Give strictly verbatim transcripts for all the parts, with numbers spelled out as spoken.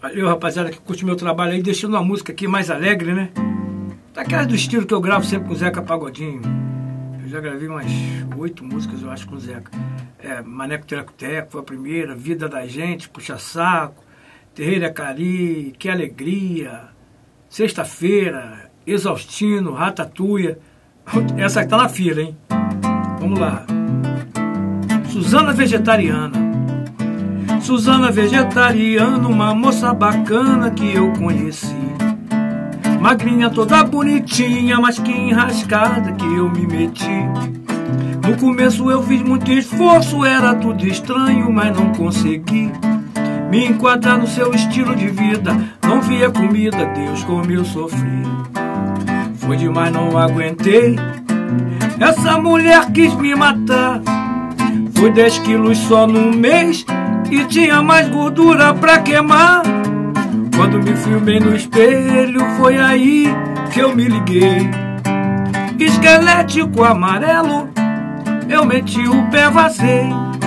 Valeu, rapaziada, que curte meu trabalho aí, deixando uma música aqui mais alegre, né? Daquela do estilo que eu gravo sempre com o Zeca Pagodinho. Eu já gravei umas oito músicas, eu acho, com o Zeca. É, Maneco Teco Teco foi a primeira, Vida da Gente, Puxa Saco, Terreira Cari, Que Alegria, Sexta-feira, Exaustino, Ratatouille. Essa aqui tá na fila, hein? Vamos lá. Suzana Vegetariana. Suzana Vegetariana, uma moça bacana que eu conheci. Magrinha, toda bonitinha, mas que enrascada que eu me meti. No começo eu fiz muito esforço, era tudo estranho, mas não consegui me enquadrar no seu estilo de vida. Não via comida, Deus, como eu sofri. Foi demais, não aguentei. Essa mulher quis me matar. Foi dez quilos só no mês e tinha mais gordura pra queimar. Quando me filmei no espelho, foi aí que eu me liguei. Esquelético amarelo, eu meti o pé, vazei.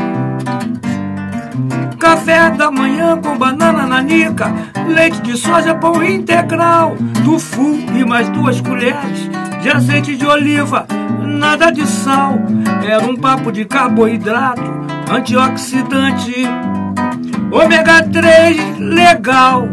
Café da manhã com banana nanica, leite de soja, pão integral, tofu e mais duas colheres de azeite de oliva, nada de sal. Era um papo de carboidrato, antioxidante, ômega três legal.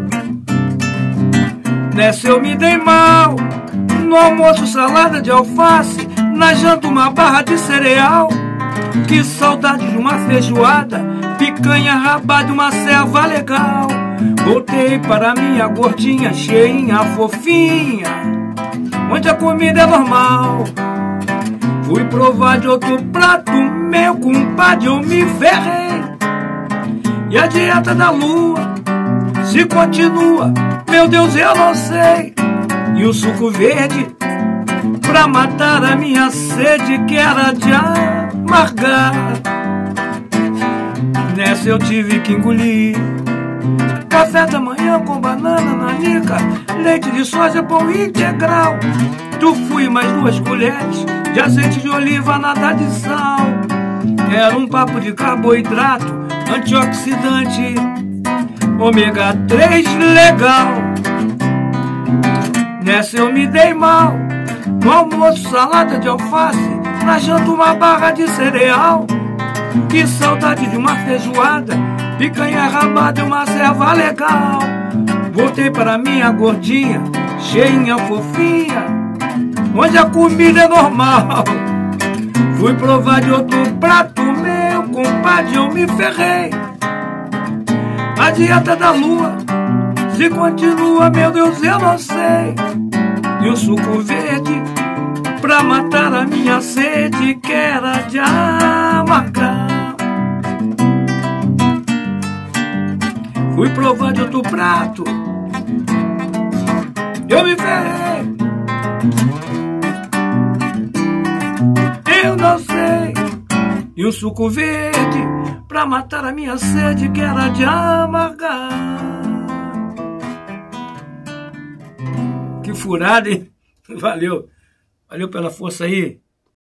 Nessa eu me dei mal. No almoço salada de alface, na janta uma barra de cereal. Que saudade de uma feijoada, picanha rabada, uma serva legal. Voltei para minha gordinha, cheinha, fofinha, onde a comida é normal. Fui provar de outro prato, meu compadre, eu me ferrei. E a dieta da lua, se continua, meu Deus, eu não sei. E o suco verde, pra matar a minha sede, que era de amargar. Nessa eu tive que engolir. Café da manhã com banana nanica, leite de soja, pão integral, tofu e mais duas colheres de azeite de oliva, nada de sal. Era um papo de carboidrato, antioxidante, ômega três legal. Nessa eu me dei mal. No almoço salada de alface, na janta uma barra de cereal. Que saudade de uma feijoada, picanha rabada e uma serva legal. Voltei para minha gordinha, cheinha, fofinha, onde a comida é normal. Fui provar de outro prato, meu compadre, eu me ferrei. A dieta da lua, se continua, meu Deus, eu não sei. E o suco verde, pra matar a minha sede, que era de amargar. Fui provar de outro prato, eu me ferrei. Eu não sei. E o suco verde, pra matar a minha sede, que era de amargar. Que furada, hein? Valeu. Valeu pela força aí.